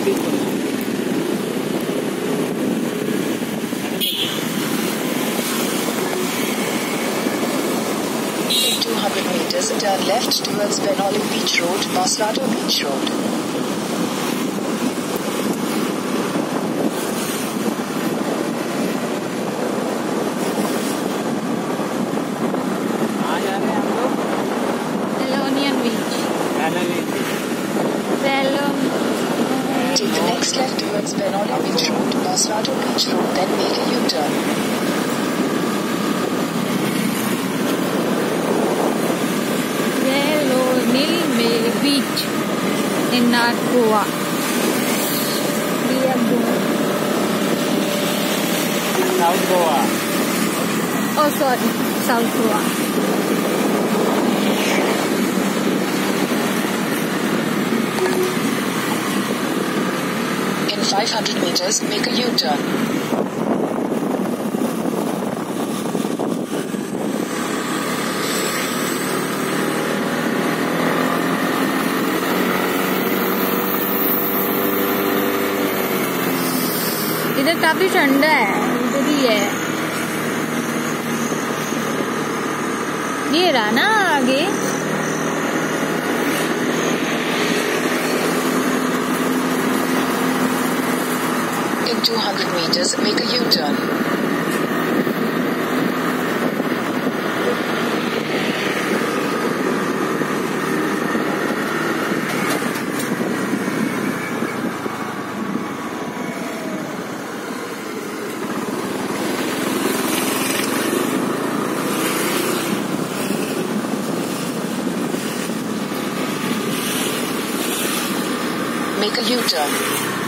In 200 meters, turn left towards Benolive Beach Road, Maslato Beach Road. Take the next left towards Benolive Beach Road, Maslato Beach Road, then make a U-turn. Benolive Beach in North Goa. We are going South Goa. Oh, sorry, South Goa. In 500 meters, make a U-turn. इधर काफी ठंडा है, इधर ही है। ये रहा ना आगे। In 200 meters, make a U-turn. Make a U-turn.